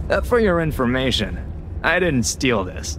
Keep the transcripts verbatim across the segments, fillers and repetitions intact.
Uh, for your information, I didn't steal this.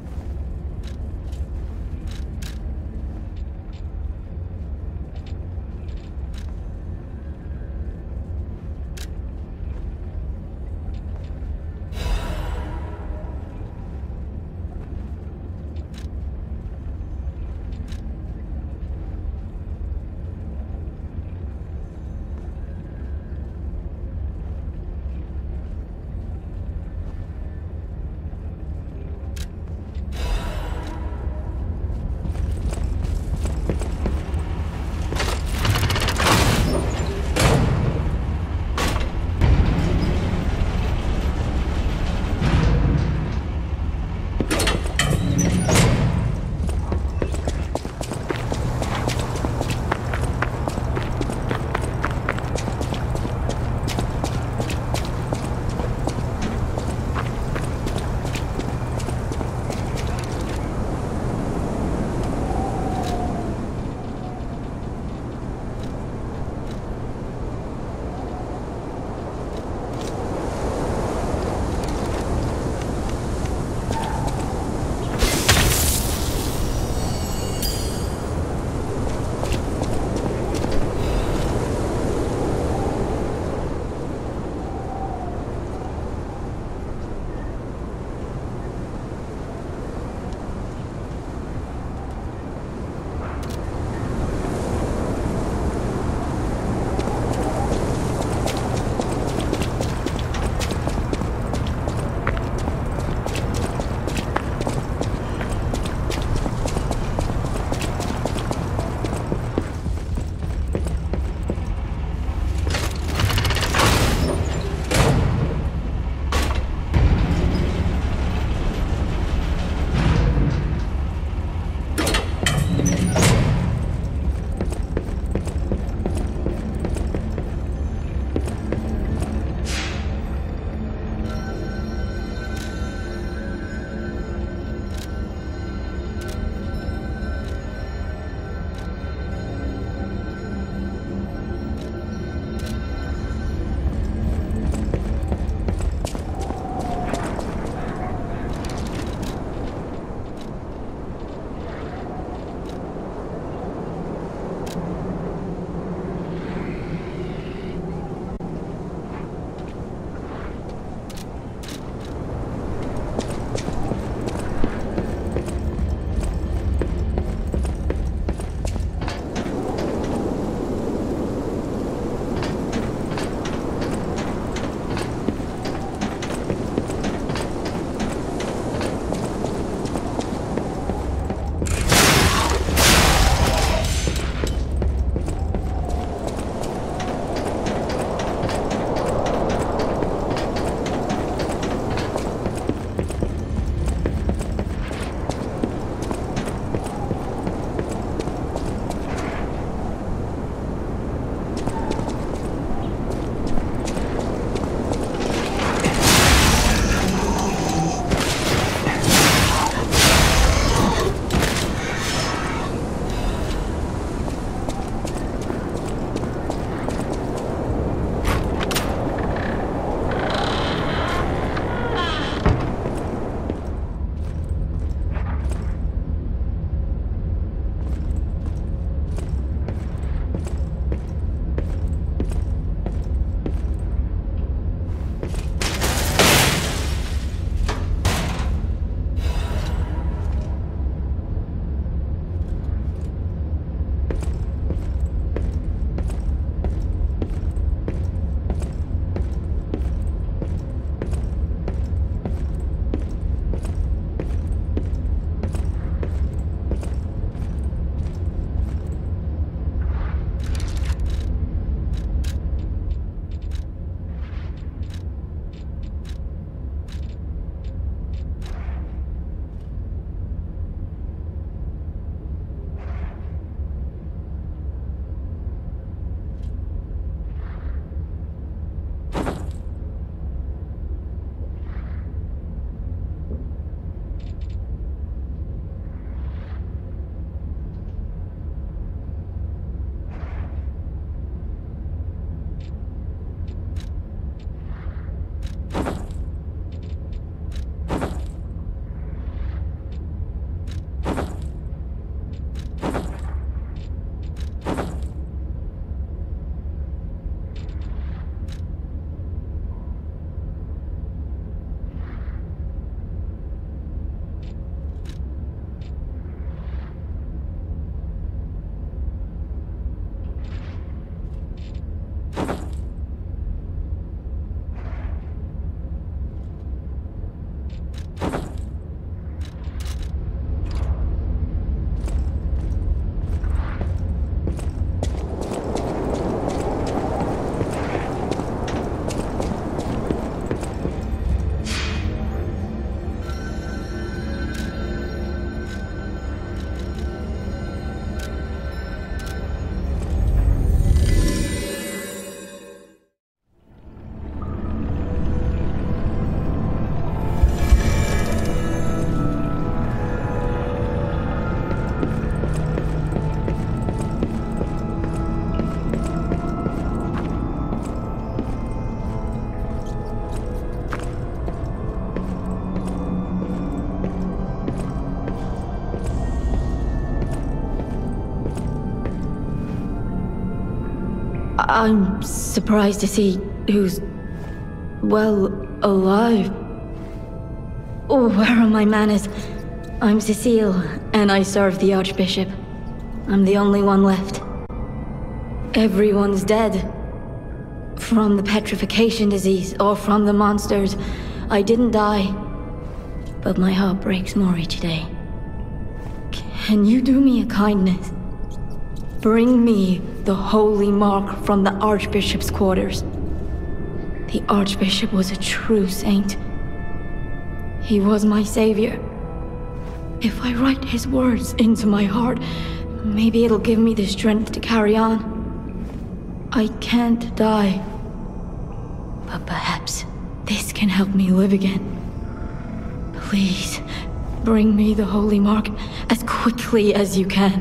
I'm surprised to see who's, well, alive. Oh, where are my manners? I'm Cecile, and I serve the Archbishop. I'm the only one left. Everyone's dead. From the petrification disease, or from the monsters. I didn't die. But my heart breaks more each day. Can you do me a kindness? Bring me the holy mark from the Archbishop's quarters. The Archbishop was a true saint. He was my savior. If I write his words into my heart, maybe it'll give me the strength to carry on. I can't die. But perhaps this can help me live again. Please, bring me the holy mark as quickly as you can.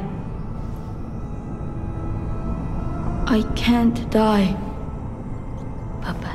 I can't die. Papa.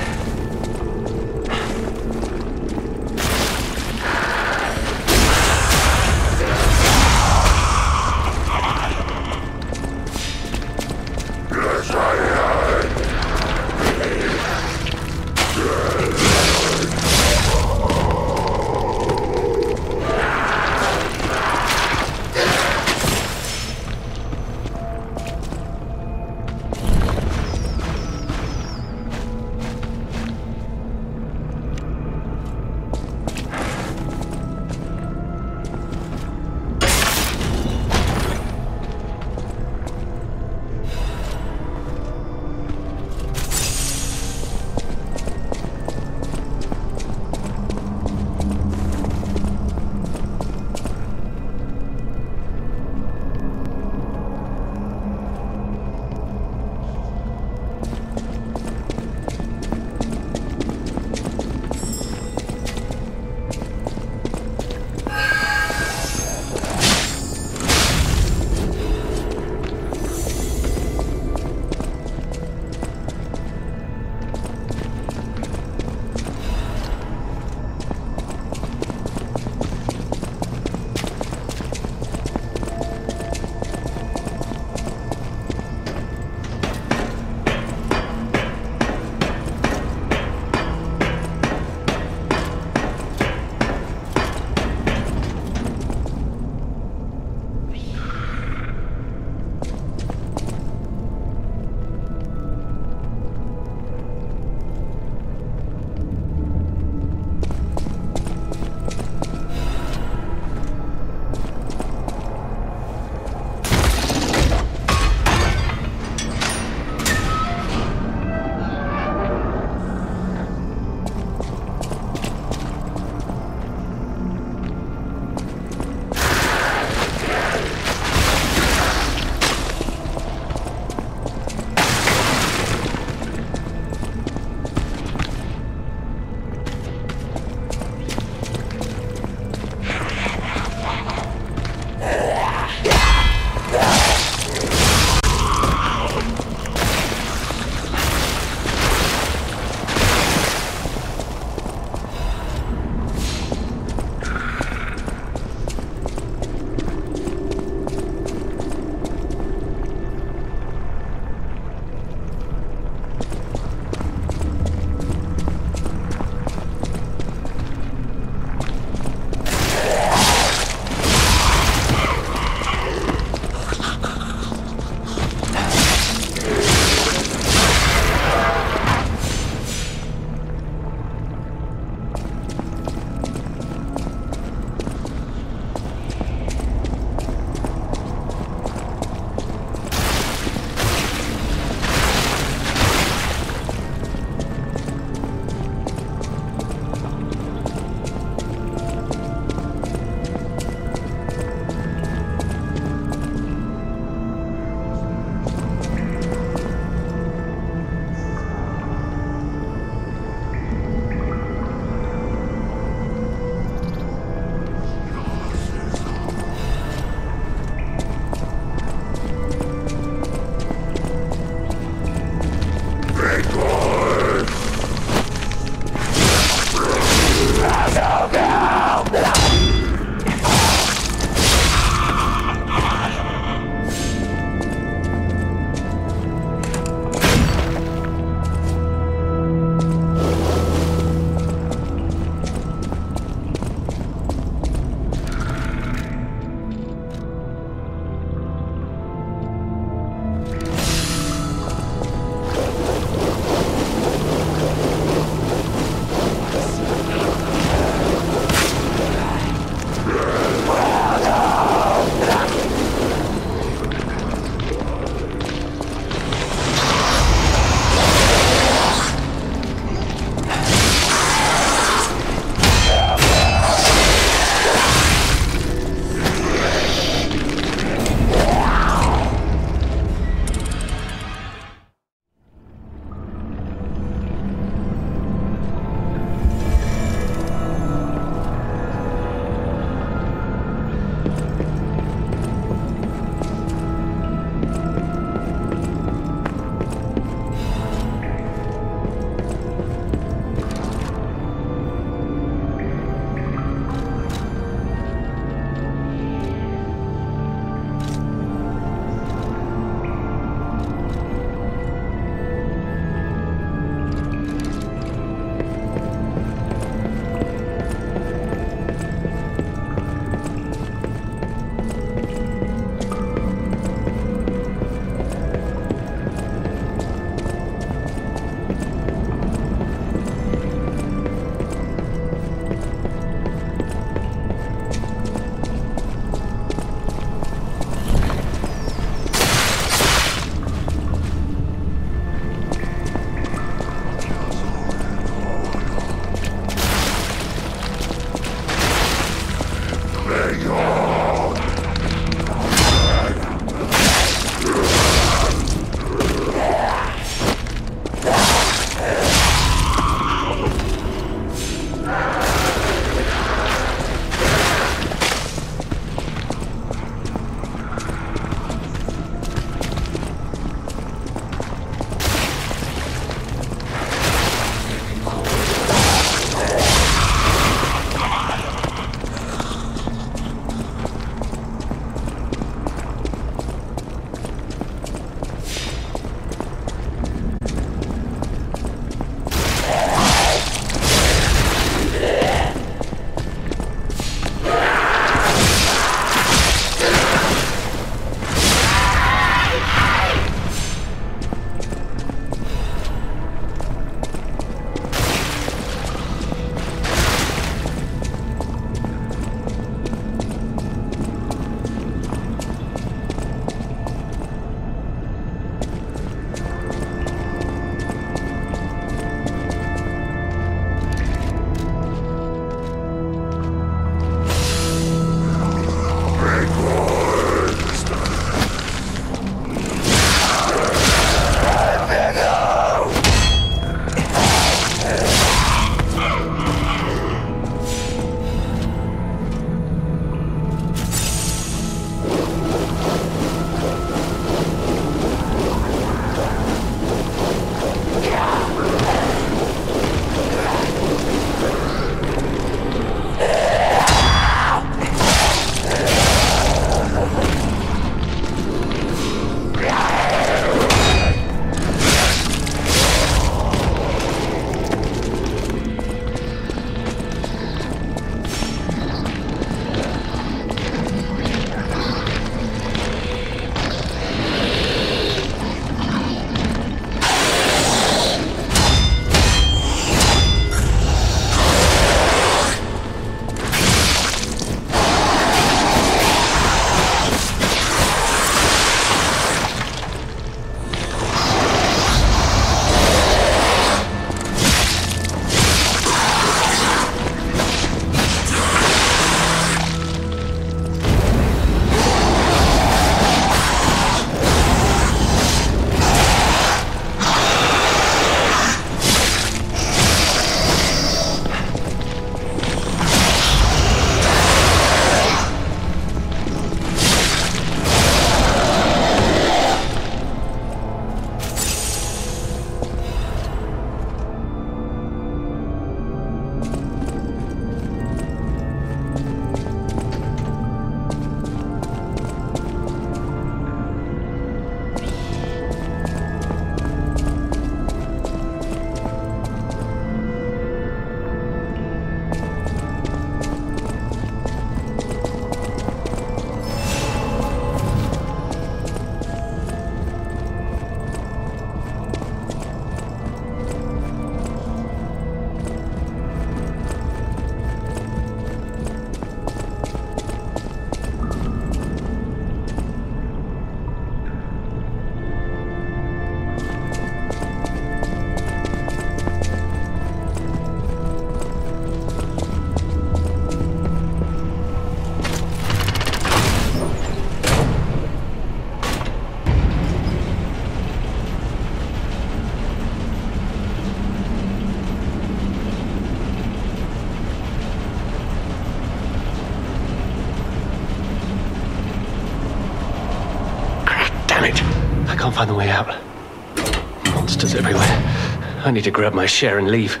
can't find the way out. Monsters everywhere. I need to grab my share and leave.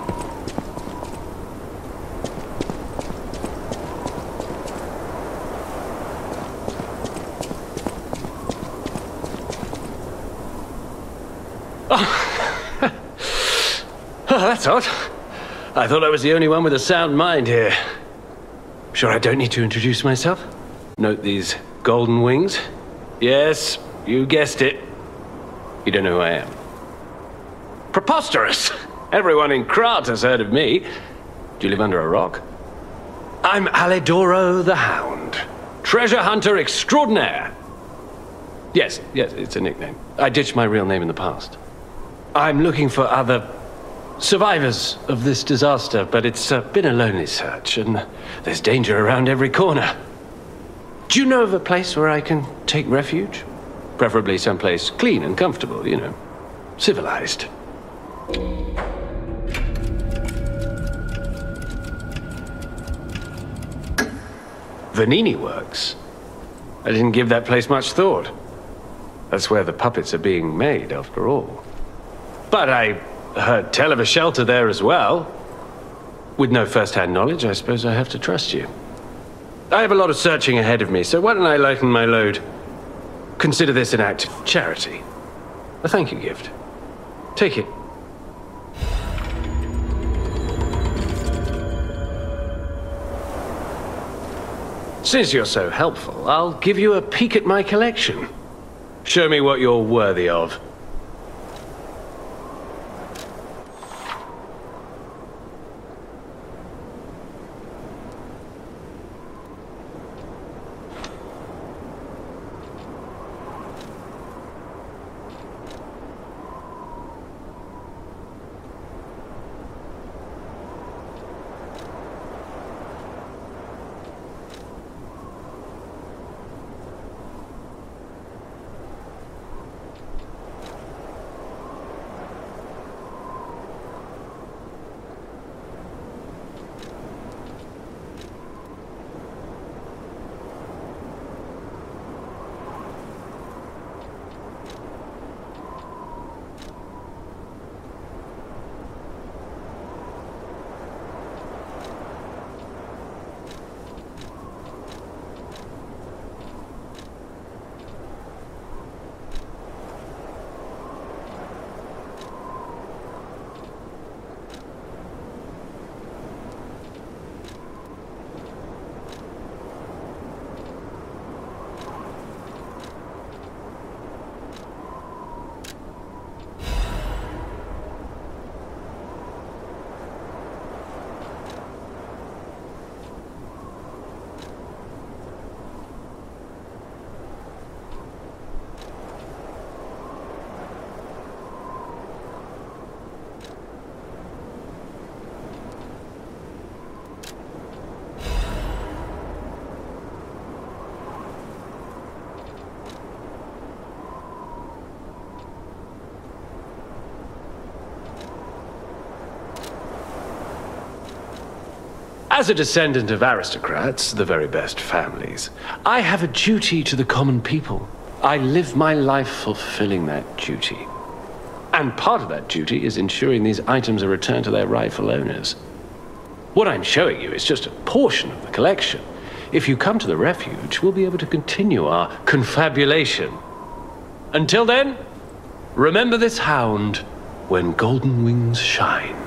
Oh. Oh, that's odd. I thought I was the only one with a sound mind here. Sure I don't need to introduce myself? Note these golden wings? Yes, you guessed it. You don't know who I am. Preposterous! Everyone in Krat has heard of me. Do you live under a rock? I'm Alidoro the Hound. Treasure hunter extraordinaire. Yes, yes, it's a nickname. I ditched my real name in the past. I'm looking for other survivors of this disaster, but it's uh, been a lonely search, and there's danger around every corner. Do you know of a place where I can take refuge? Preferably someplace clean and comfortable, you know, civilized. Vanini Works? I didn't give that place much thought. That's where the puppets are being made, after all. But I heard tell of a shelter there as well. With no first-hand knowledge, I suppose I have to trust you. I have a lot of searching ahead of me, so why don't I lighten my load? Consider this an act of charity. A thank you gift. Take it. Since you're so helpful, I'll give you a peek at my collection. Show me what you're worthy of. As a descendant of aristocrats, the very best families, I have a duty to the common people. I live my life fulfilling that duty. And part of that duty is ensuring these items are returned to their rightful owners. What I'm showing you is just a portion of the collection. If you come to the refuge, we'll be able to continue our confabulation. Until then, remember this hound when golden wings shine.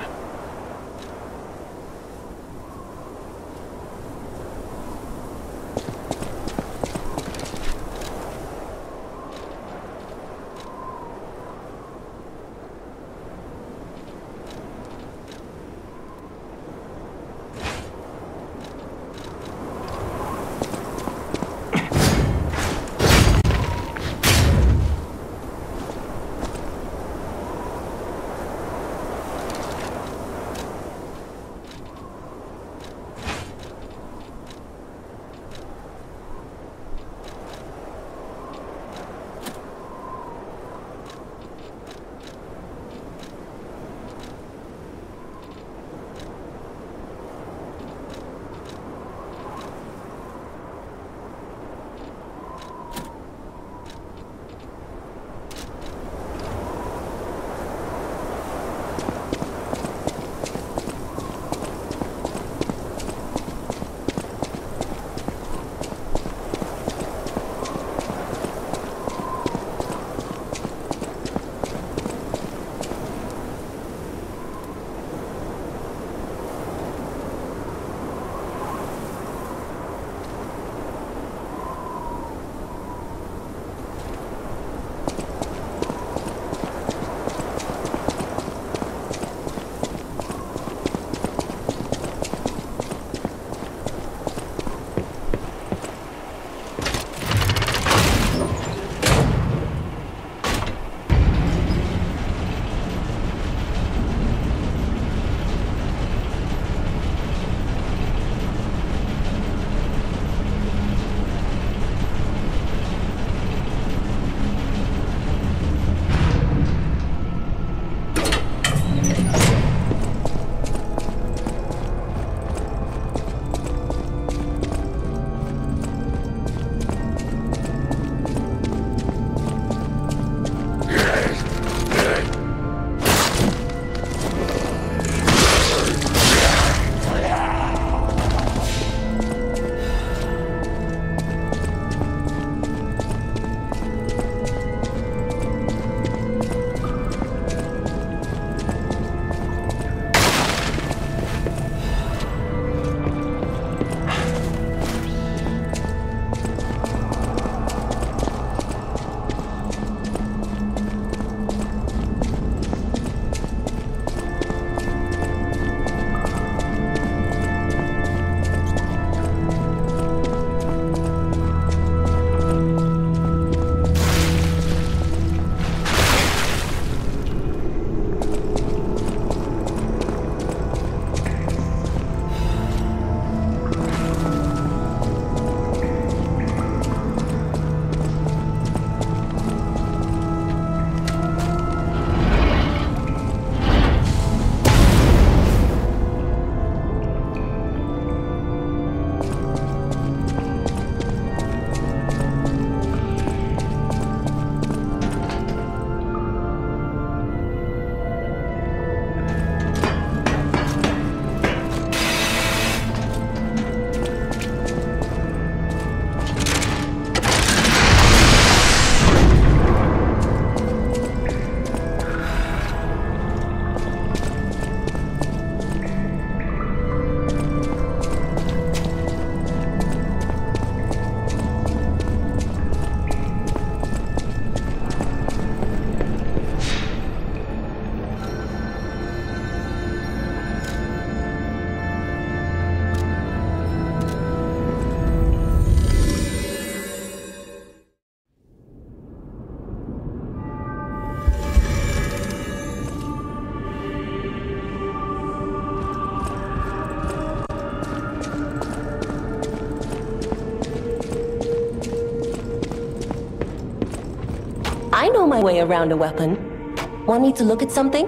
way around a weapon. Want me to look at something?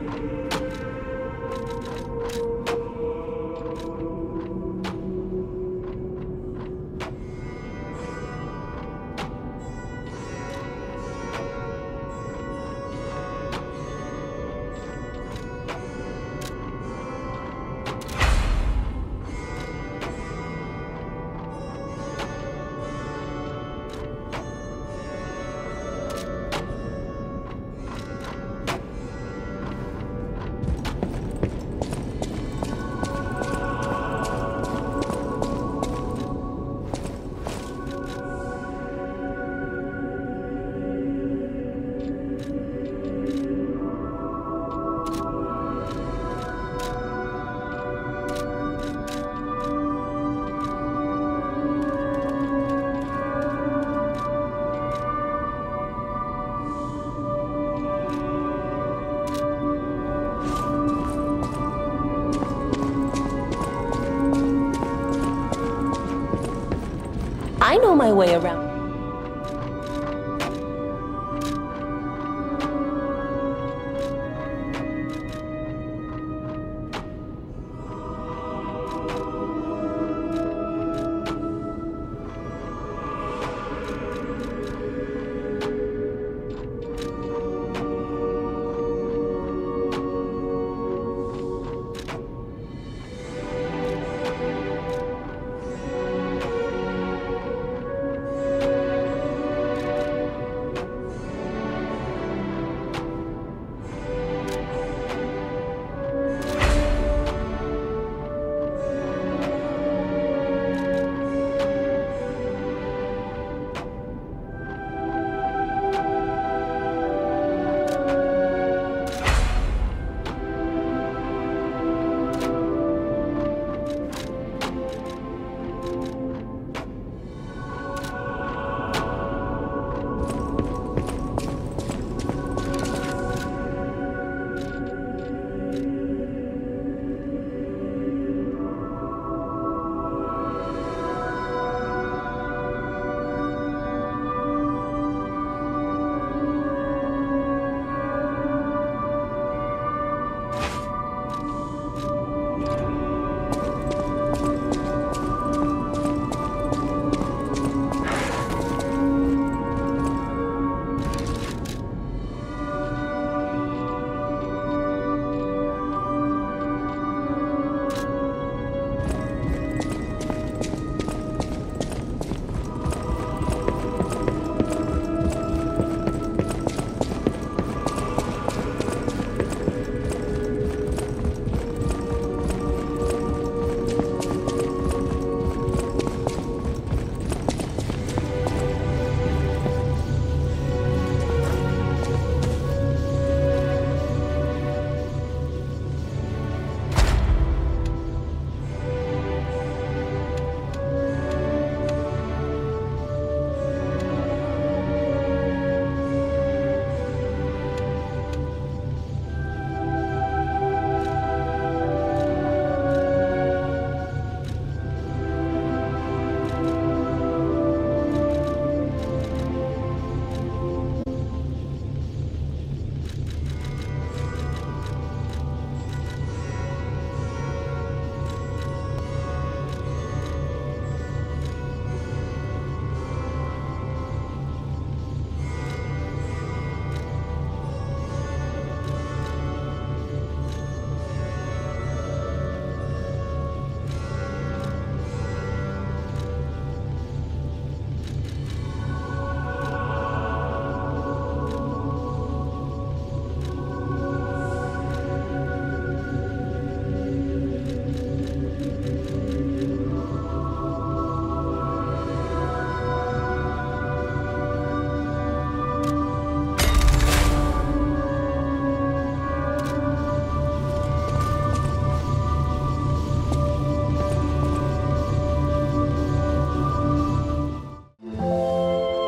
I know my way around.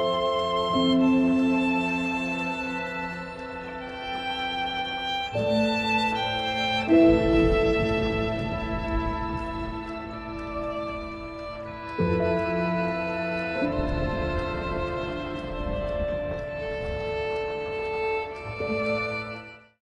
you